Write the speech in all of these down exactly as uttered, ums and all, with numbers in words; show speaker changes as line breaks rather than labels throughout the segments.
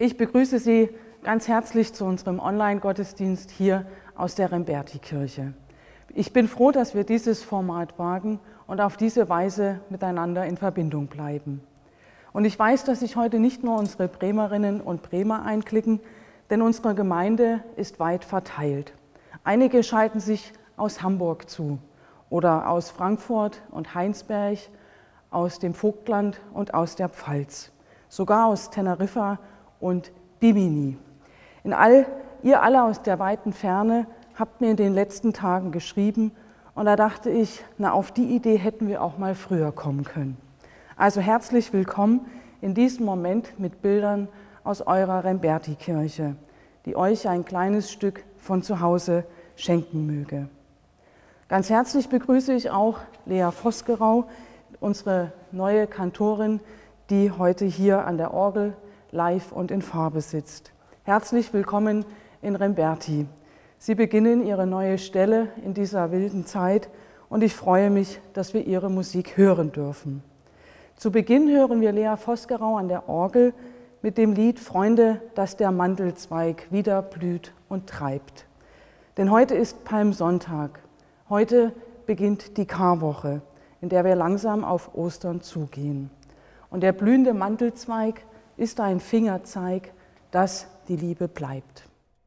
Ich begrüße Sie ganz herzlich zu unserem Online-Gottesdienst hier aus der Remberti-Kirche. Ich bin froh, dass wir dieses Format wagen und auf diese Weise miteinander in Verbindung bleiben. Und ich weiß, dass sich heute nicht nur unsere Bremerinnen und Bremer einklicken, denn unsere Gemeinde ist weit verteilt. Einige schalten sich aus Hamburg zu oder aus Frankfurt und Heinsberg, aus dem Vogtland und aus der Pfalz, sogar aus Teneriffa und Bimini. In all, ihr alle aus der weiten Ferne habt mir in den letzten Tagen geschrieben und da dachte ich, na, auf die Idee hätten wir auch mal früher kommen können. Also herzlich willkommen in diesem Moment mit Bildern aus eurer Remberti-Kirche, die euch ein kleines Stück von zu Hause schenken möge. Ganz herzlich begrüße ich auch Lea Vosgerau, unsere neue Kantorin, die heute hier an der Orgel live und in Farbe sitzt. Herzlich willkommen in Remberti. Sie beginnen Ihre neue Stelle in dieser wilden Zeit und ich freue mich, dass wir Ihre Musik hören dürfen. Zu Beginn hören wir Lea Vosgerau an der Orgel mit dem Lied Freunde, dass der Mandelzweig wieder blüht und treibt. Denn heute ist Palmsonntag. Heute beginnt die Karwoche, in der wir langsam auf Ostern zugehen. Und der blühende Mandelzweig ist ein Fingerzeig, dass die Liebe bleibt.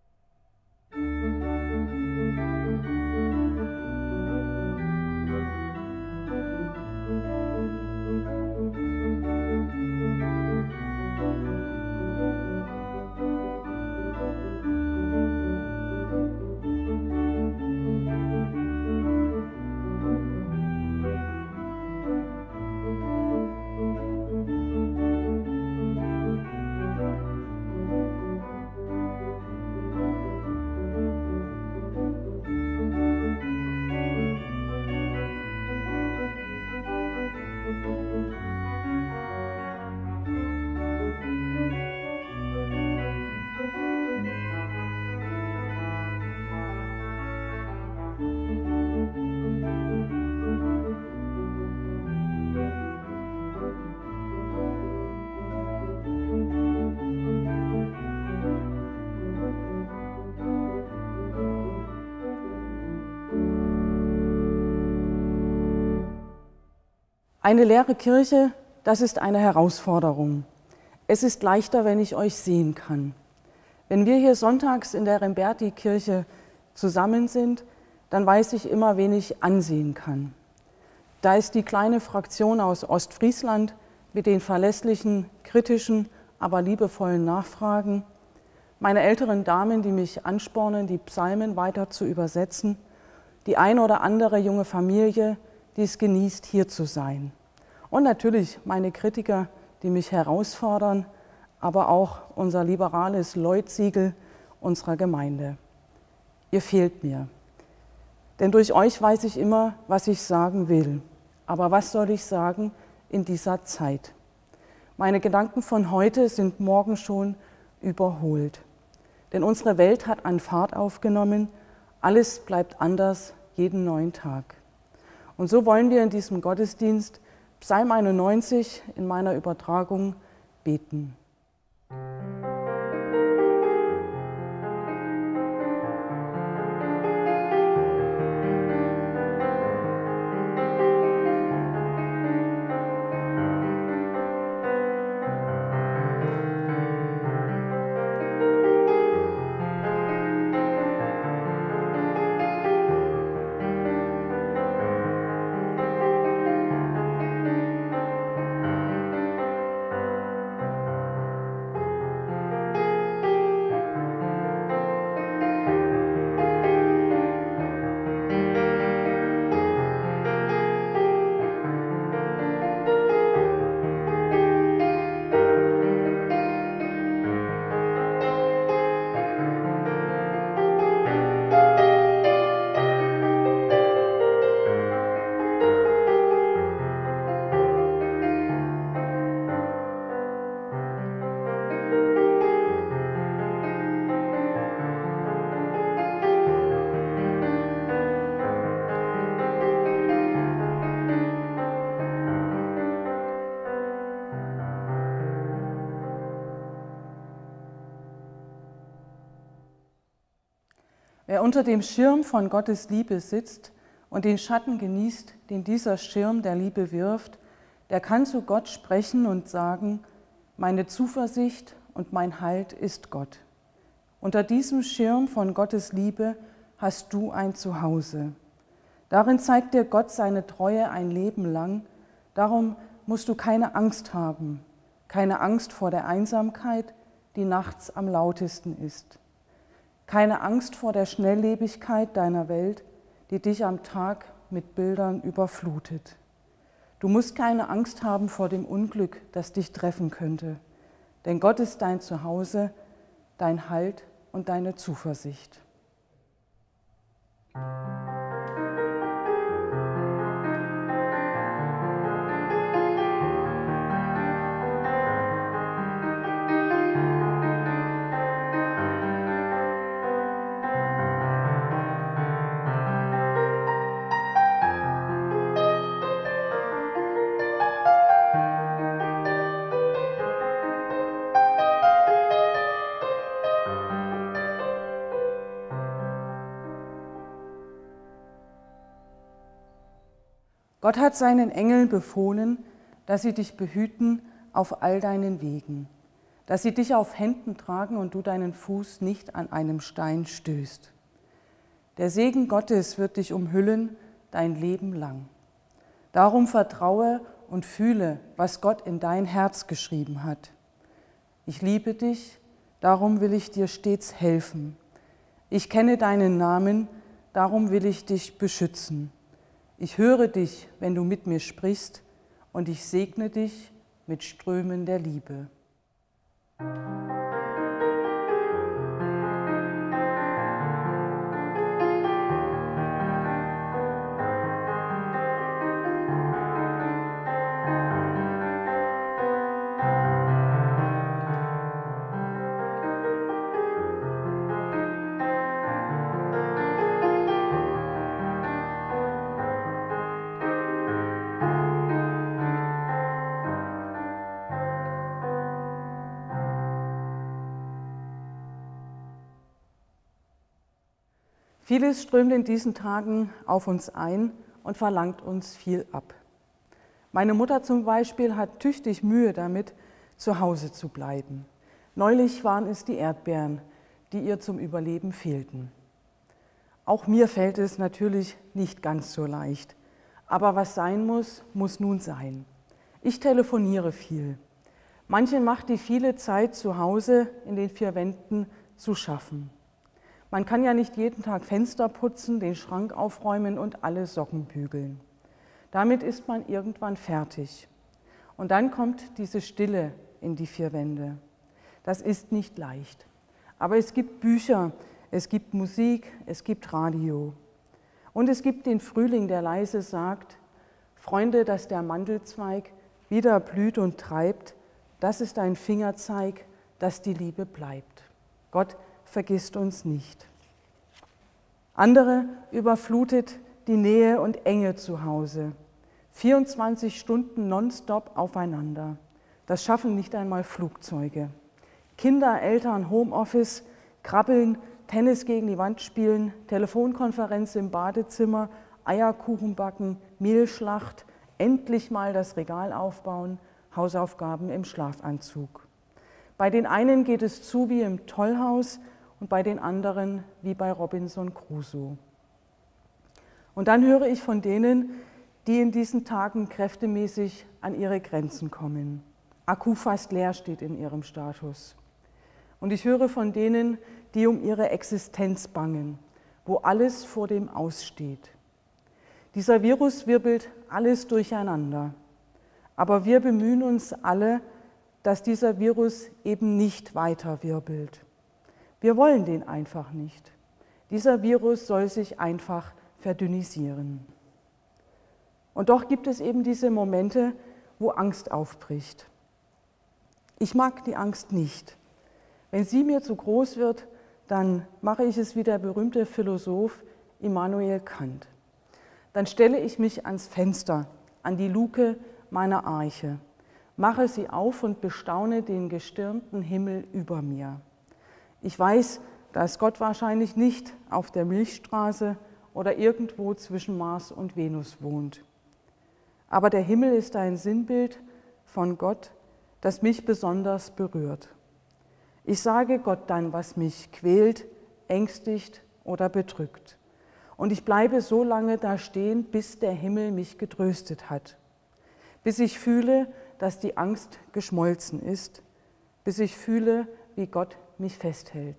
Eine leere Kirche, das ist eine Herausforderung. Es ist leichter, wenn ich euch sehen kann. Wenn wir hier sonntags in der Remberti-Kirche zusammen sind, dann weiß ich immer, wen ich ansehen kann. Da ist die kleine Fraktion aus Ostfriesland mit den verlässlichen, kritischen, aber liebevollen Nachfragen, meine älteren Damen, die mich anspornen, die Psalmen weiter zu übersetzen, die ein oder andere junge Familie, die es genießt, hier zu sein. Und natürlich meine Kritiker, die mich herausfordern, aber auch unser liberales Leutsiegel unserer Gemeinde. Ihr fehlt mir. Denn durch euch weiß ich immer, was ich sagen will. Aber was soll ich sagen in dieser Zeit? Meine Gedanken von heute sind morgen schon überholt. Denn unsere Welt hat an Fahrt aufgenommen. Alles bleibt anders jeden neuen Tag. Und so wollen wir in diesem Gottesdienst Psalm einundneunzig in meiner Übertragung beten. Wer unter dem Schirm von Gottes Liebe sitzt und den Schatten genießt, den dieser Schirm der Liebe wirft, der kann zu Gott sprechen und sagen, meine Zuversicht und mein Halt ist Gott. Unter diesem Schirm von Gottes Liebe hast du ein Zuhause. Darin zeigt dir Gott seine Treue ein Leben lang. Darum musst du keine Angst haben, keine Angst vor der Einsamkeit, die nachts am lautesten ist. Keine Angst vor der Schnelllebigkeit deiner Welt, die dich am Tag mit Bildern überflutet. Du musst keine Angst haben vor dem Unglück, das dich treffen könnte, denn Gott ist dein Zuhause, dein Halt und deine Zuversicht. Gott hat seinen Engeln befohlen, dass sie dich behüten auf all deinen Wegen, dass sie dich auf Händen tragen und du deinen Fuß nicht an einem Stein stößt. Der Segen Gottes wird dich umhüllen dein Leben lang. Darum vertraue und fühle, was Gott in dein Herz geschrieben hat. Ich liebe dich, darum will ich dir stets helfen. Ich kenne deinen Namen, darum will ich dich beschützen. Ich höre dich, wenn du mit mir sprichst, und ich segne dich mit Strömen der Liebe. Vieles strömt in diesen Tagen auf uns ein und verlangt uns viel ab. Meine Mutter zum Beispiel hat tüchtig Mühe damit, zu Hause zu bleiben. Neulich waren es die Erdbeeren, die ihr zum Überleben fehlten. Auch mir fällt es natürlich nicht ganz so leicht. Aber was sein muss, muss nun sein. Ich telefoniere viel. Manchen macht die viele Zeit zu Hause in den vier Wänden zu schaffen. Man kann ja nicht jeden Tag Fenster putzen, den Schrank aufräumen und alle Socken bügeln. Damit ist man irgendwann fertig. Und dann kommt diese Stille in die vier Wände. Das ist nicht leicht. Aber es gibt Bücher, es gibt Musik, es gibt Radio. Und es gibt den Frühling, der leise sagt, Freunde, dass der Mandelzweig wieder blüht und treibt, das ist ein Fingerzeig, dass die Liebe bleibt. Gott vergisst uns nicht. Andere überflutet die Nähe und Enge zu Hause. vierundzwanzig Stunden nonstop aufeinander. Das schaffen nicht einmal Flugzeuge. Kinder, Eltern, Homeoffice, Krabbeln, Tennis gegen die Wand spielen, Telefonkonferenz im Badezimmer, Eierkuchen backen, Mehlschlacht, endlich mal das Regal aufbauen, Hausaufgaben im Schlafanzug. Bei den einen geht es zu wie im Tollhaus und bei den anderen wie bei Robinson Crusoe. Und dann höre ich von denen, die in diesen Tagen kräftemäßig an ihre Grenzen kommen. Akku fast leer steht in ihrem Status. Und ich höre von denen, die um ihre Existenz bangen, wo alles vor dem Aussteht. Dieser Virus wirbelt alles durcheinander. Aber wir bemühen uns alle, dass dieser Virus eben nicht weiter wirbelt. Wir wollen den einfach nicht. Dieser Virus soll sich einfach verdünnisieren. Und doch gibt es eben diese Momente, wo Angst aufbricht. Ich mag die Angst nicht. Wenn sie mir zu groß wird, dann mache ich es wie der berühmte Philosoph Immanuel Kant. Dann stelle ich mich ans Fenster, an die Luke meiner Arche, mache sie auf und bestaune den gestirnten Himmel über mir. Ich weiß, Da ist Gott wahrscheinlich nicht auf der Milchstraße oder irgendwo zwischen Mars und Venus wohnt. Aber der Himmel ist ein Sinnbild von Gott, das mich besonders berührt. Ich sage Gott dann, was mich quält, ängstigt oder bedrückt. Und ich bleibe so lange da stehen, bis der Himmel mich getröstet hat. Bis ich fühle, dass die Angst geschmolzen ist. Bis ich fühle, wie Gott mich festhält.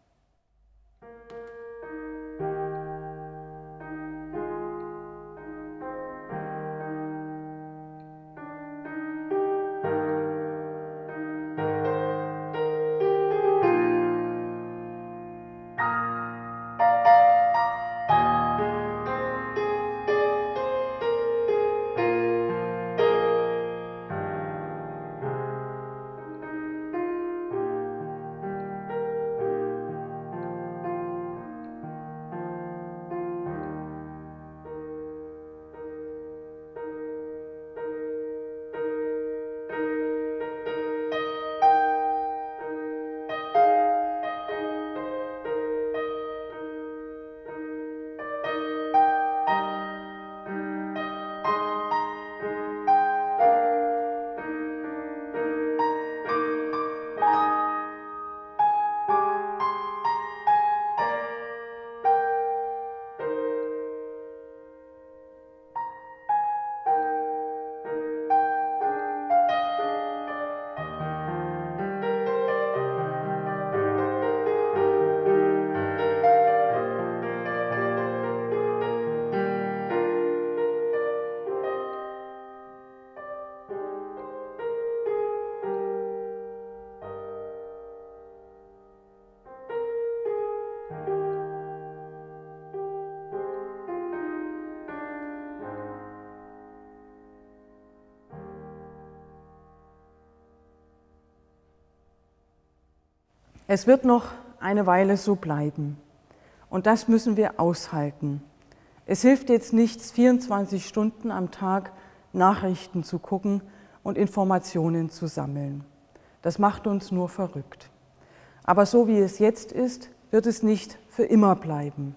Es wird noch eine Weile so bleiben. Und das müssen wir aushalten. Es hilft jetzt nichts, vierundzwanzig Stunden am Tag Nachrichten zu gucken und Informationen zu sammeln. Das macht uns nur verrückt. Aber so wie es jetzt ist, wird es nicht für immer bleiben.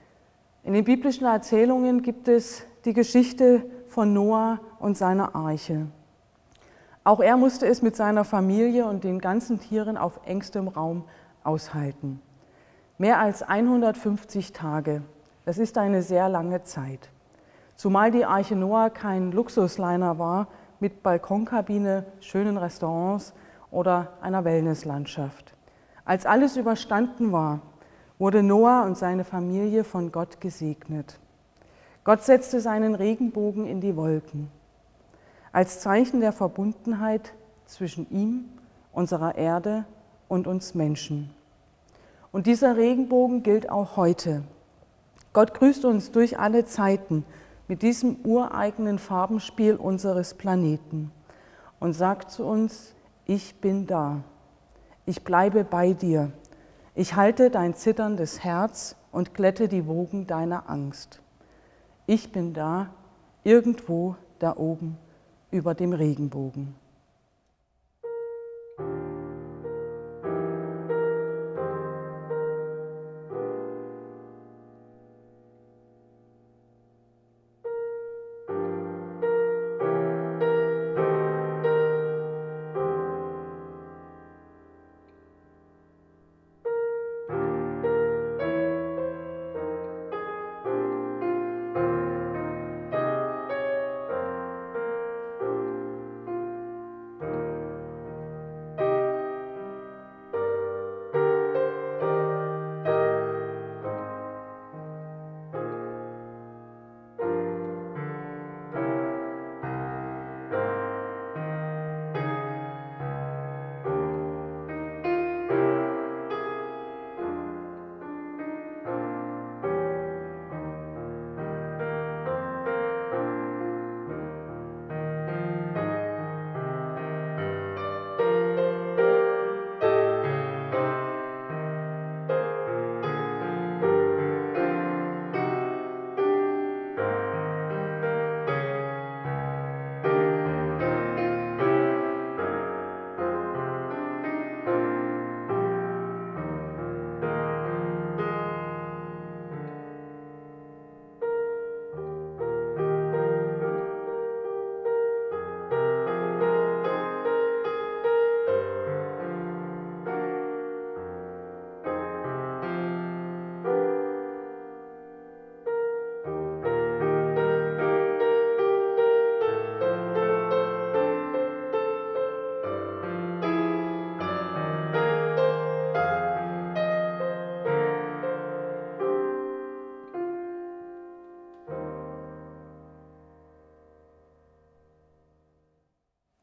In den biblischen Erzählungen gibt es die Geschichte von Noah und seiner Arche. Auch er musste es mit seiner Familie und den ganzen Tieren auf engstem Raum aushalten. Mehr als hundertfünfzig Tage, das ist eine sehr lange Zeit. Zumal die Arche Noah kein Luxusliner war mit Balkonkabine, schönen Restaurants oder einer Wellnesslandschaft. Als alles überstanden war, wurde Noah und seine Familie von Gott gesegnet. Gott setzte seinen Regenbogen in die Wolken, als Zeichen der Verbundenheit zwischen ihm, unserer Erde und uns Menschen. Und dieser Regenbogen gilt auch heute. Gott grüßt uns durch alle Zeiten mit diesem ureigenen Farbenspiel unseres Planeten und sagt zu uns: Ich bin da, ich bleibe bei dir, ich halte dein zitterndes Herz und glätte die Wogen deiner Angst. Ich bin da, irgendwo da oben über dem Regenbogen.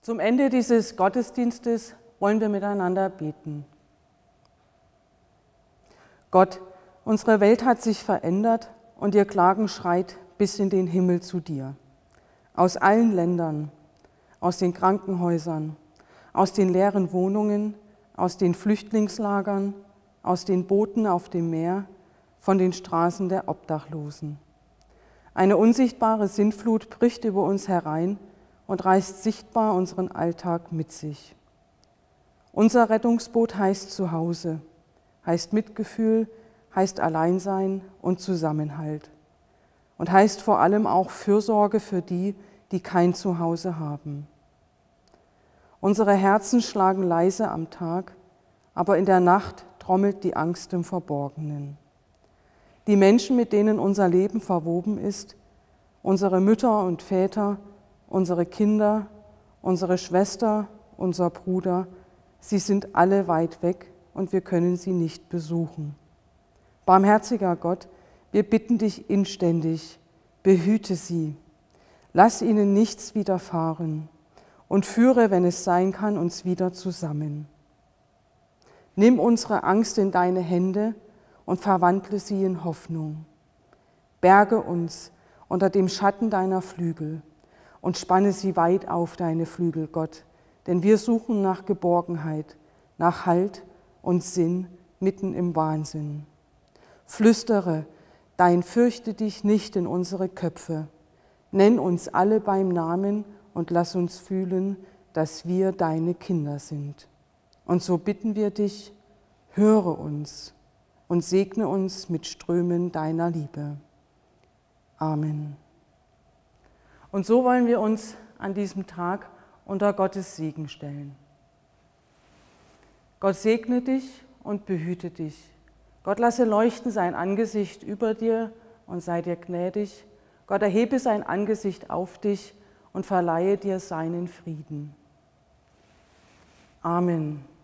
Zum Ende dieses Gottesdienstes wollen wir miteinander beten. Gott, unsere Welt hat sich verändert und ihr Klagen schreit bis in den Himmel zu dir. Aus allen Ländern, aus den Krankenhäusern, aus den leeren Wohnungen, aus den Flüchtlingslagern, aus den Booten auf dem Meer, von den Straßen der Obdachlosen. Eine unsichtbare Sintflut bricht über uns herein und reißt sichtbar unseren Alltag mit sich. Unser Rettungsboot heißt Zuhause, heißt Mitgefühl, heißt Alleinsein und Zusammenhalt und heißt vor allem auch Fürsorge für die, die kein Zuhause haben. Unsere Herzen schlagen leise am Tag, aber in der Nacht trommelt die Angst im Verborgenen. Die Menschen, mit denen unser Leben verwoben ist, unsere Mütter und Väter, unsere Kinder, unsere Schwester, unser Bruder, sie sind alle weit weg und wir können sie nicht besuchen. Barmherziger Gott, wir bitten dich inständig, behüte sie, lass ihnen nichts widerfahren und führe, wenn es sein kann, uns wieder zusammen. Nimm unsere Angst in deine Hände und verwandle sie in Hoffnung. Berge uns unter dem Schatten deiner Flügel und spanne sie weit auf deine Flügel, Gott, denn wir suchen nach Geborgenheit, nach Halt und Sinn mitten im Wahnsinn. Flüstere, dein Fürchte dich nicht in unsere Köpfe. Nenn uns alle beim Namen und lass uns fühlen, dass wir deine Kinder sind. Und so bitten wir dich, höre uns und segne uns mit Strömen deiner Liebe. Amen. Und so wollen wir uns an diesem Tag unter Gottes Segen stellen. Gott segne dich und behüte dich. Gott lasse leuchten sein Angesicht über dir und sei dir gnädig. Gott erhebe sein Angesicht auf dich und verleihe dir seinen Frieden. Amen.